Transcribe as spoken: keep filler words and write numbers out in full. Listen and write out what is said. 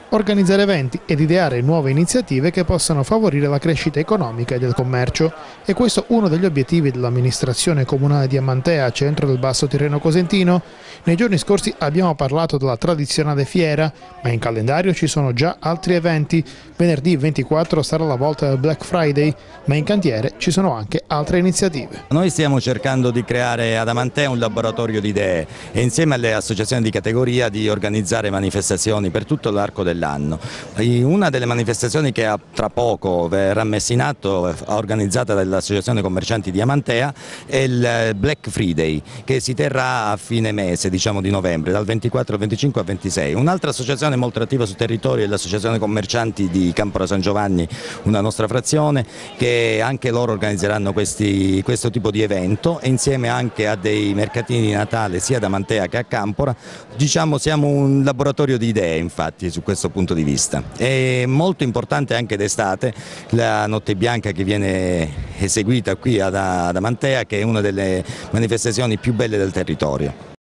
organizzare eventi ed ideare nuove iniziative che possano favorire la crescita economica e del commercio. E questo uno degli obiettivi dell'amministrazione comunale di Amantea, centro del Basso Tirreno Cosentino. Nei giorni scorsi abbiamo parlato della tradizionale fiera, ma in calendario ci sono già altri eventi. Venerdì ventiquattro sarà la volta del Black Friday, ma in cantiere ci sono anche altre iniziative. Noi stiamo cercando di creare ad Amantea un laboratorio di idee e insieme alle associazioni di categoria di organizzare manifestazioni per tutto l'arco dell'anno. Una delle manifestazioni che tra poco verrà messa in atto, organizzata dall'Associazione Commercianti di Amantea, è il Black Friday, che si terrà a fine mese, diciamo di novembre, dal ventiquattro al venticinque al ventisei. Un'altra associazione molto attiva sul territorio è l'Associazione Commercianti di Campora San Giovanni, una nostra frazione, che anche loro organizzeranno questi, questo tipo di evento, e insieme anche a dei mercatini di Natale sia ad Amantea che a Campora. Diciamo siamo un laboratorio di idee, infatti, su questo punto di vista. È molto importante anche d'estate la Notte Bianca che viene eseguita qui ad Amantea, che è una delle manifestazioni più belle del territorio.